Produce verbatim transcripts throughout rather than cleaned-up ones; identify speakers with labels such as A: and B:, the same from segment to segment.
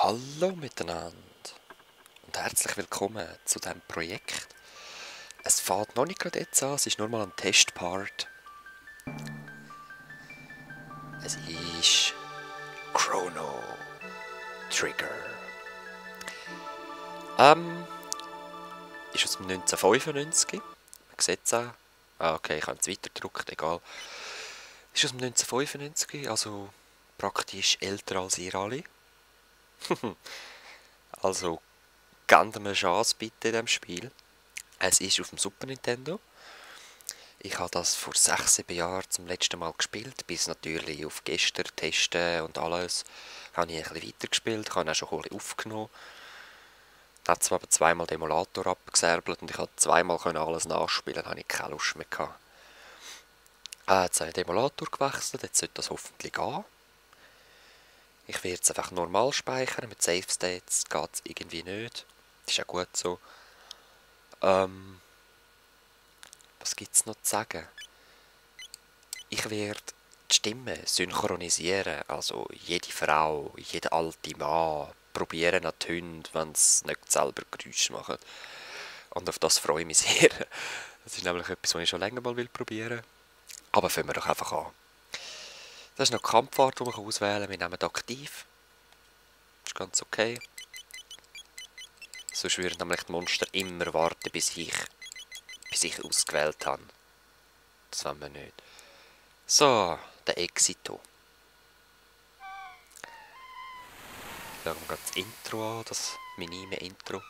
A: Hallo miteinander und herzlich willkommen zu diesem Projekt. Es fängt noch nicht gerade jetzt an, es ist nur mal ein Testpart. Es ist Chrono Trigger. Ähm, ist aus dem neunzehnhundertfünfundneunzig. Man sieht es auch. Ah, okay, ich habe es weiterdrückt, egal. Ist aus dem neunzehnhundertfünfundneunzig, also praktisch älter als ihr alle. Also, gebt mir eine Chance bitte in diesem Spiel. Es ist auf dem Super Nintendo. Ich habe das vor sechs, sieben Jahren zum letzten Mal gespielt, bis natürlich auf gestern testen und alles. Habe ich ein bisschen weitergespielt, habe auch schon ein bisschen aufgenommen. Ich habe zwar aber zweimal den Emulator abgesärbelt und ich konnte zweimal alles nachspielen, da hatte ich keine Lust mehr gehabt. Äh, jetzt habe ich den Emulator gewechselt, jetzt sollte das hoffentlich gehen. Ich werde es einfach normal speichern, mit Save States geht es irgendwie nicht. Das ist ja gut so. Ähm, was gibt es noch zu sagen? Ich werde die Stimme synchronisieren, also jede Frau, jeder alte Mann probieren an die Hunde, wenn sie nicht selber Geräusche machen. Und auf das freue ich mich sehr. Das ist nämlich etwas, was ich schon länger mal probieren will. Aber fangen wir doch einfach an. Das ist noch die Kampfart, die man auswählen kann. Wir nehmen aktiv. Das ist ganz okay. Sonst würden nämlich die Monster immer warten, bis ich, bis ich ausgewählt habe. Das wollen wir nicht. So, der Exito. Schauen wir gerade das Intro an, das minime Intro.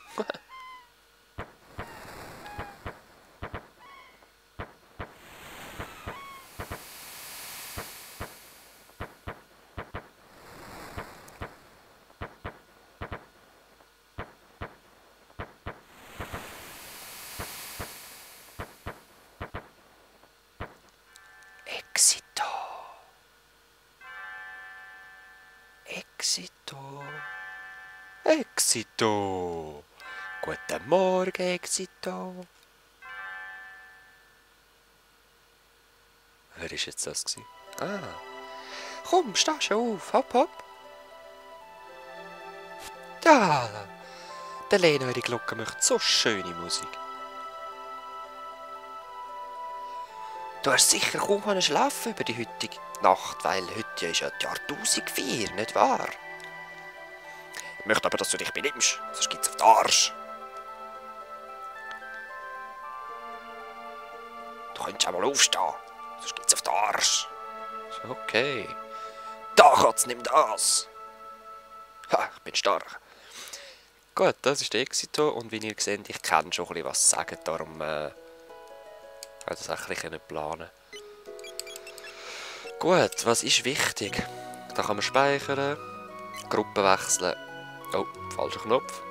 A: Exito. Exito. Exito. Guten Morgen, Exito. Wer war jetzt das gewesen? Ah. Komm, steh schon auf. Hopp, hopp. Ja. Der Lena, ihre Glocke macht so schöne Musik. Du hast sicher kaum können schlafen über die heutige Nacht, weil heute ist ja die Jahrtausendfeier, nicht wahr? Ich möchte aber, dass du dich benimmst, sonst gibt's auf den Arsch. Du könntest auch mal aufstehen, sonst gibt's auf den Arsch. Okay. Da Katz, nimm das. Ha, ich bin stark. Gut, das ist der Exito und wie ihr seht, ich kann schon ein bisschen was sagen, darum äh, kann ich das auch ein bisschen planen. Gut, was ist wichtig? Da kann man speichern, Gruppe wechseln. Oh, falscher Knopf.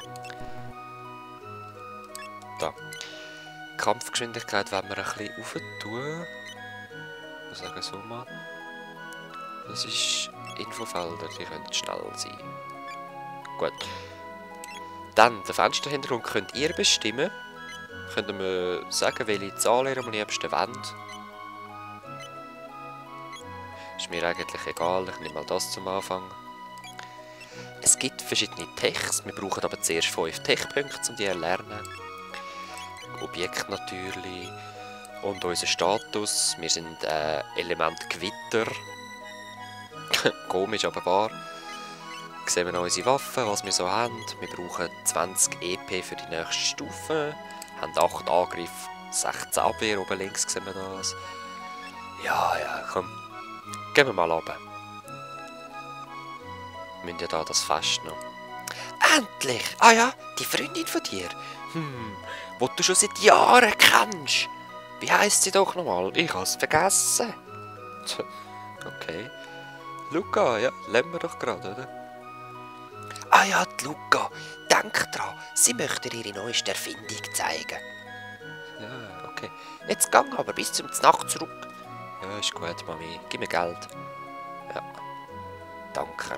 A: Da. Kampfgeschwindigkeit wollen wir ein bisschen rauf tun. Ich sage so mal. Das ist Infofelder, die können schnell sein. Gut. Dann, den Fensterhintergrund könnt ihr bestimmen. Könnt ihr mir sagen, welche Zahl ihr am liebsten wollt. Ist mir eigentlich egal, ich nehme mal das zum Anfang. Es gibt verschiedene Techs, wir brauchen aber zuerst fünf Tech-Punkte, um die zu erlernen. Objekt natürlich. Und unser Status, wir sind äh, Element Gewitter. Komisch, aber wahr. Sehen wir noch unsere Waffen, was wir so haben. Wir brauchen zwanzig E P für die nächste Stufe. Haben acht Angriff, sechzehn Abwehr, oben links sehen wir das. Ja, ja, komm. Gehen wir mal runter. Wir müssen ja da das Fest noch. Endlich! Ah ja, die Freundin von dir. Hm, die du schon seit Jahren kennst. Wie heisst sie doch nochmal? Ich hab's vergessen. Okay. Luca, ja, lernen wir doch gerade, oder? Ah ja, die Luca. Denk dran, sie möchte ihre neueste Erfindung zeigen. Ja, okay. Jetzt gang aber bis zum Nacht zurück. Ja, ist gut, Mami. Gib mir Geld. Ja. Danke.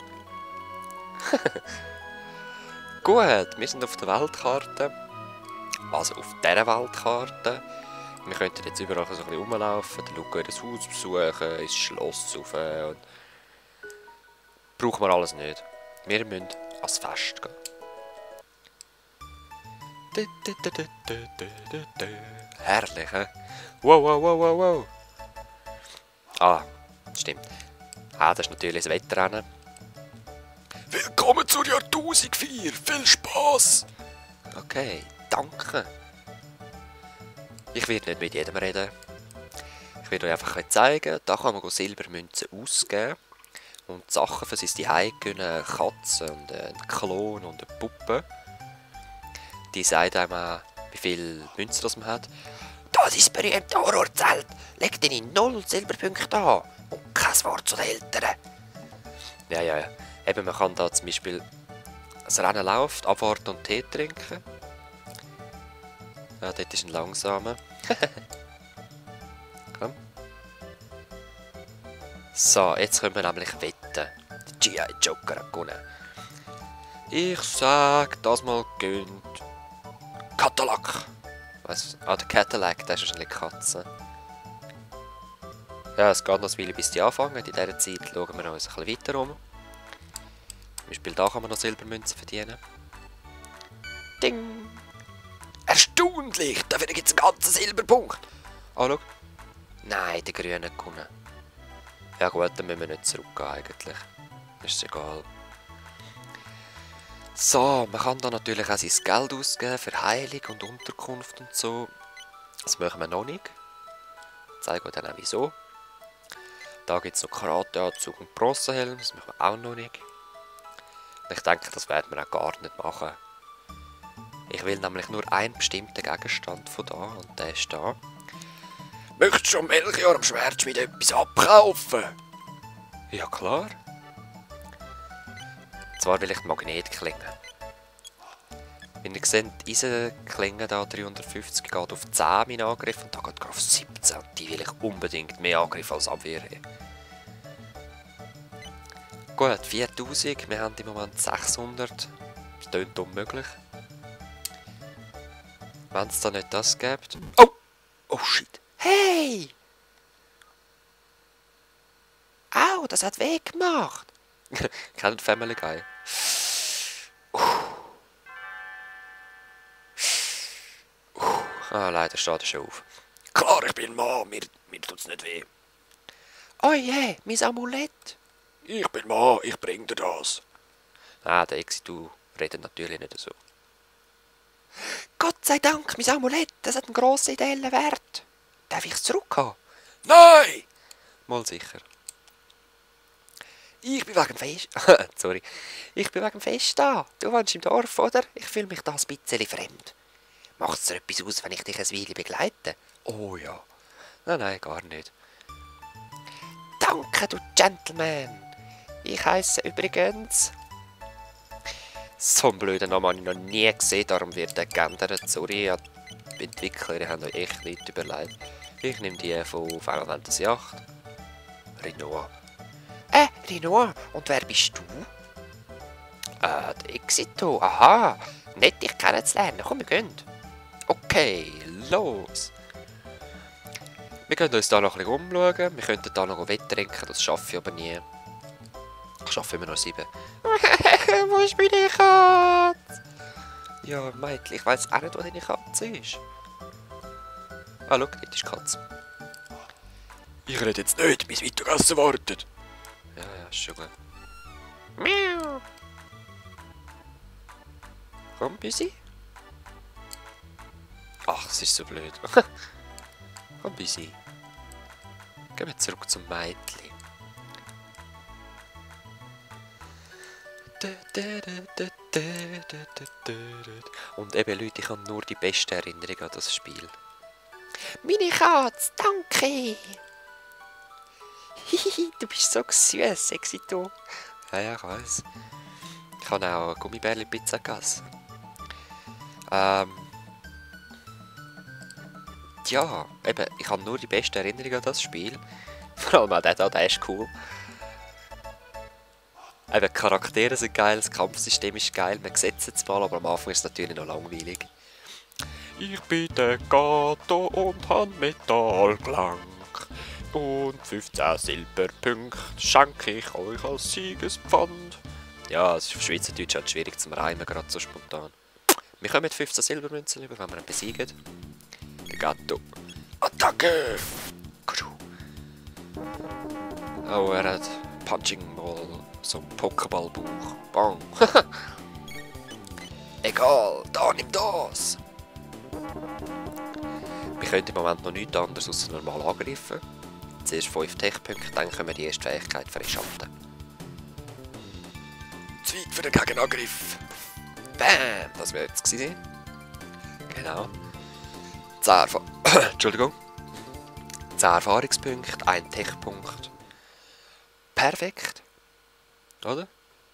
A: Gut, wir sind auf der Weltkarte. Also auf dieser Weltkarte. Wir könnten jetzt überall so ein bisschen rumlaufen, den Luca in das Haus besuchen, ins Schloss rauf. Und brauchen wir alles nicht. Wir müssen ans Fest gehen. Herrlich, hä? Wow, wow, wow, wow, wow. Ah, stimmt. Ah, das ist natürlich das Wettrennen. Willkommen zur Jahrtausendfeier! Viel Spaß! Okay, danke. Ich werde nicht mit jedem reden. Ich werde euch einfach zeigen, da kann man Silbermünzen ausgeben. Und die Sachen für sein Zuhause gönnen, eine Katze und ein Klon und eine Puppe. Die sagt einem auch, wie viele Münzen das man hat. Das ist das berühmte Horrorzelt. Leg deine null Silberpunkte an. Und kein Wort zu den Eltern. Ja, ja, ja. Eben, man kann da zum Beispiel das Rennen läuft, abwarten und Tee trinken. Ja, dort ist ein langsamer. Komm. So, jetzt können wir nämlich wetten. Der G I Joker hat gewonnen. Ich sag, das mal gönnt. Cadillac. Was? Ah, der Cadillac, das ist wahrscheinlich Katze. Ja, es geht noch ein Weile, bis die anfangen. In dieser Zeit schauen wir uns ein bisschen weiter um. Zum Beispiel da kann man noch Silbermünzen verdienen. Ding! Erstaunlich! Dafür gibt es einen ganzen Silberpunkt. Oh, schau. Nein, der Grüne hat gewonnen. Ja gut, dann müssen wir nicht zurückgehen eigentlich. Das ist egal. So, man kann da natürlich auch sein Geld ausgeben für Heilung und Unterkunft und so. Das machen wir noch nicht. Ich zeige euch dann auch wieso. Da gibt es noch Karateanzug und Bronzehelm, das machen wir auch noch nicht. Ich denke, das werden wir auch gar nicht machen. Ich will nämlich nur einen bestimmten Gegenstand von da und der ist da. Möchtest du schon Melchior am Schwertschmied etwas abkaufen? Ja klar. Zwar will ich die Magnetklinge. Wenn ihr seht, die Eisenklinge da dreihundertfünfzig geht auf zehn mein Angriff und da geht auf siebzehn. Und die will ich unbedingt mehr Angriff als Abwehr haben. Gut, viertausend, wir haben im Moment sechshundert. Das klingt unmöglich. Wenn es da nicht das gibt. Oh! Oh shit! Hey! Au, das hat weh gemacht! Kennt Family Guy? Uh. Uh. Ah, leider steht er schon auf. Klar, ich bin Mann, mir, mir tut's nicht weh. Oh je, mein Amulett! Ich bin Mann, ich bring dir das. Ah, der Exitu redet natürlich nicht so. Gott sei Dank, mein Amulett, das hat einen grossen ideellen Wert. Darf ich es zurückhaben? Nein! Mal sicher. Ich bin wegen dem Fest... Sorry. Ich bin wegen dem Fest da. Du wohnst im Dorf, oder? Ich fühle mich da ein bisschen fremd. Macht es dir etwas aus, wenn ich dich ein Weile begleite? Oh ja. Nein, nein, gar nicht. Danke, du Gentleman. Ich heisse übrigens... So einen blöden Namen habe ich noch nie gesehen, darum wird er geändert. Sorry, die Entwickler haben euch echt nicht überlegt. Ich nehme die von Final Fantasy acht. Rinoa. Äh, Rinoa, und wer bist du? Äh, der Exito, aha. Nett, dich kennenzulernen. Komm, wir gehen. Okay, los. Wir können uns hier noch ein bisschen umschauen. Wir könnten hier noch wetttrinken, das schaffe ich aber nie. Ich schaffe immer noch sieben. Wo ist meine Katze? Ja, Mädchen, ich weiss auch nicht, wo deine Katze ist. Ah, schau, dort ist die Katze. Ich rede jetzt nicht, bis Mittagessen wartet. Ja, ja, ist schon gut. Miau. Komm, Büsi. Ach, es ist so blöd. Komm, Büsi. Gehen wir zurück zum Mädchen. Und eben, Leute, ich habe nur die beste Erinnerung an das Spiel. Meine Katze, danke! Hihihi, du bist so süß, sexy du. Ja, ja, ich weiss. Ich habe auch Gummibärli-Pizza gegessen. Ähm... Ja, eben, ich habe nur die beste Erinnerung an das Spiel. Vor allem auch der da, der ist cool. Eben, die Charaktere sind geil, das Kampfsystem ist geil, man sieht es mal, aber am Anfang ist es natürlich noch langweilig. Ich bin der Gato und han Metallklang. Und fünfzehn Silberpunkte schenke ich euch als Siegespfand. Ja, es ist auf Schweizerdeutsch halt schwierig zum Reimen, gerade so spontan. Wir kommen mit fünfzehn Silbermünzen über, wenn wir ihn besiegen. Der Gatto. Attacke! Oh, er hat Punching Ball, so ein Pokéball-Bauch. Bang! Egal, da nimm das! Wir können im Moment noch nichts anderes als normal angreifen. Zuerst fünf Tech-Punkte, dann können wir die erste Fähigkeit freischalten. Zeit für den Gegenangriff! Bam! Das wäre jetzt gewesen. Genau. zehn Erfa Entschuldigung. zehn Erfahrungspunkte, ein Tech-Punkt. Perfekt. Oder?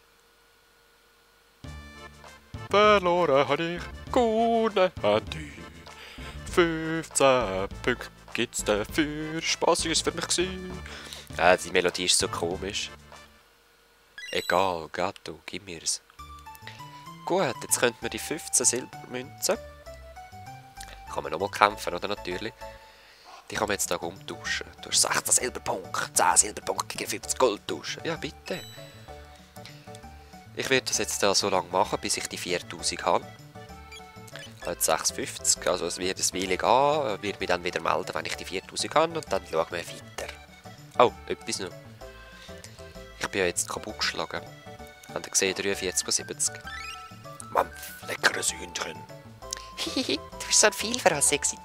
A: Verloren habe ich, gewonnen hat ich. fünfzehn Punkte gibt's dafür. Spassig ist für mich gewesen. Äh, die Melodie ist so komisch. Egal, Gatto, gib mir's. Gut, jetzt könnten wir die fünfzehn Silbermünzen. Kann man nochmal kämpfen, oder natürlich? Die kann man jetzt hier umtauschen. Du hast sechzehn Silberpunkte, zehn Silberpunkte gegen fünfzig Gold tauschen. Ja, bitte. Ich werde das jetzt da so lange machen, bis ich die viertausend habe. Jetzt sechsundfünfzig, also es wird ein Weile gehen, wird mich dann wieder melden, wenn ich die viertausend habe und dann schauen wir weiter. Oh, etwas noch. Ich bin ja jetzt kaputt geschlagen. Habt ihr gesehen, dreiundvierzig Komma siebzig. Mann, leckeres Hühnchen. Hihihi, du bist so ein Vielfraß, sexy.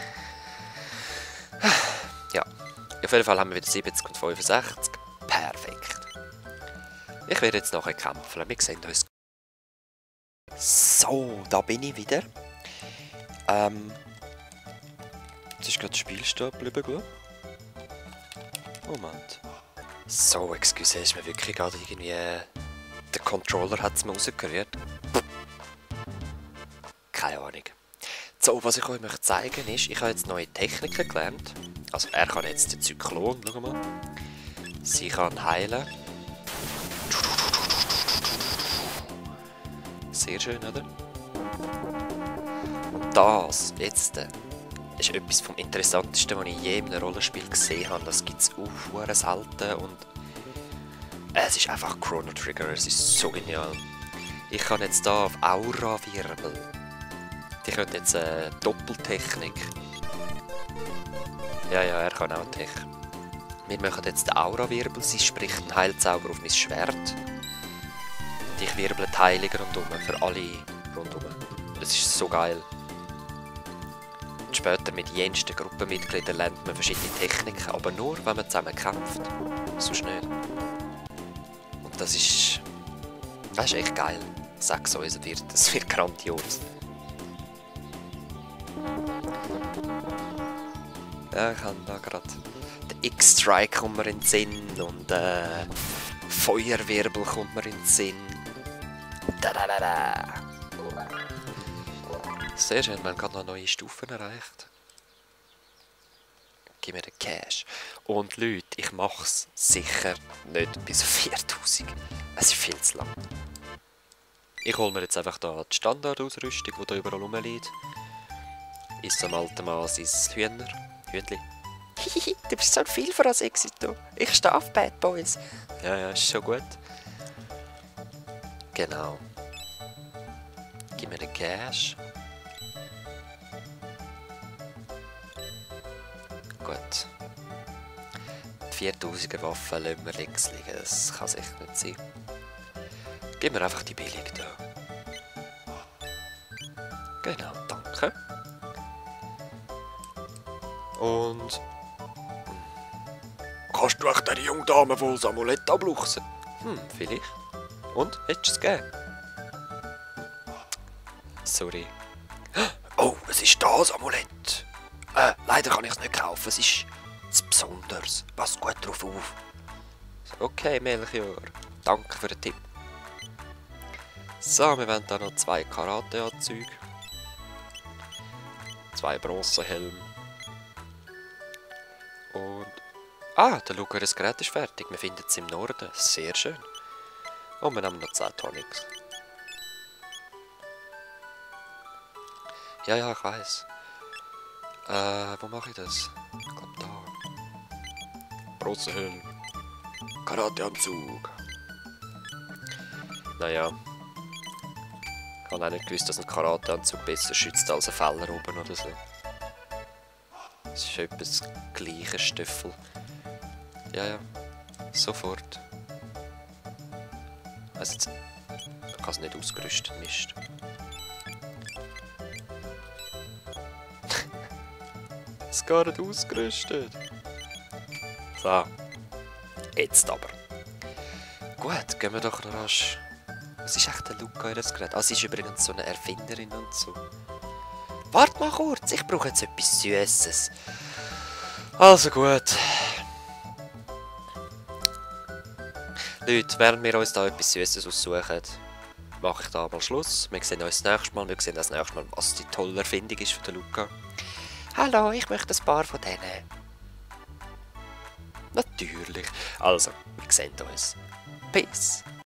A: Ja, auf jeden Fall haben wir wieder siebzig und fünfundsechzig. Perfekt. Ich werde jetzt nachher kämpfen. Wir sehen uns. So, da bin ich wieder. Ähm. Jetzt ist gerade das Spiel stehen geblieben, gut. Moment. So, excuse, ist mir wirklich gerade irgendwie. Äh, der Controller hat es mir rausgerührt. Keine Ahnung. So, was ich euch möchte zeigen ist, ich habe jetzt neue Techniken gelernt. Also er kann jetzt den Zyklon, schau mal. Sie kann heilen. Sehr schön, oder? Und das, jetzt, äh, ist etwas vom Interessantesten, was ich je in einem Rollenspiel gesehen habe. Das gibt es auch sehr selten und äh, es ist einfach Chrono Trigger, es ist so genial. Ich kann jetzt hier auf Aura-Wirbel. Die können jetzt eine äh, Doppeltechnik. Ja, ja, er kann auch Tech. Wir machen jetzt den Aura-Wirbel, sie spricht einen Heilzauber auf mein Schwert. Und ich wirbel die Heilung rundum, für alle rundum. Das ist so geil. Und später mit jensten Gruppenmitgliedern lernt man verschiedene Techniken, aber nur, wenn man zusammen kämpft. Sonst nicht. Und das ist... Das ist echt geil. Sag so, es wird, es wird grandios. Ja, ich habe da gerade den X-Strike kommt mir in den Sinn und äh, Feuerwirbel kommt mir in den Sinn. Da, da, da, da. Sehr schön, wir haben gerade noch neue Stufen erreicht. Gib mir den Cash. Und Leute, ich mache es sicher nicht bis auf viertausend. Es ist viel zu lang. Ich hole mir jetzt einfach da die Standardausrüstung, die da überall rumliegt. Ist am alten Mann sein Hühner. Hühnli. Hihihi, du bist so ein Vielfraß, Exito. Ich stehe auf Bad Boys. Ja, ja, ist schon gut. Genau. Gib mir den Cash. Gut. Die viertausiger Waffe lassen wir links liegen. Das kann sicher nicht sein. Gib mir einfach die billig da. Genau, danke. Und... Kannst du echt der junge Dame wohl das Amulett abluchsen? Hm, vielleicht. Und? Hättest du es gegeben? Sorry. Oh, es ist das Amulett. Äh, leider kann ich es nicht kaufen. Es ist zu besonders. Pass gut drauf auf. Okay, Melchior. Danke für den Tipp. So, wir wollen da noch zwei Karate-Anzüge. Zwei Bronzehelme. Und... Ah, der Lugeres Gerät ist fertig. Wir finden es im Norden. Sehr schön. Und wir nehmen noch zehn Tonics. Ja, ja, ich weiss. Äh, wo mache ich das? Ich glaube da. Bronzehelm. Karateanzug. naja. Ich habe auch nicht gewusst, dass ein Karateanzug besser schützt als ein Feller oben oder so. Es ist etwa das gleiche Stiefel. Ja, ja. Sofort. Also jetzt... Ich kann es nicht ausgerüstet, Mist. Es ist gar nicht ausgerüstet. So. Jetzt aber. Gut, gehen wir doch noch rasch. Was ist echt der Luca in das Gerät? Ah, sie ist übrigens so eine Erfinderin und so. Warte mal kurz, ich brauche jetzt etwas Süßes. Also gut. Leute, während wir uns da etwas Süßes aussuchen, mache ich da mal Schluss. Wir sehen uns das nächste Mal. Wir sehen das nächste Mal, was die tolle Erfindung ist von der Luca. Hallo, ich möchte ein paar von denen. Natürlich. Also, wir sehen uns. Peace.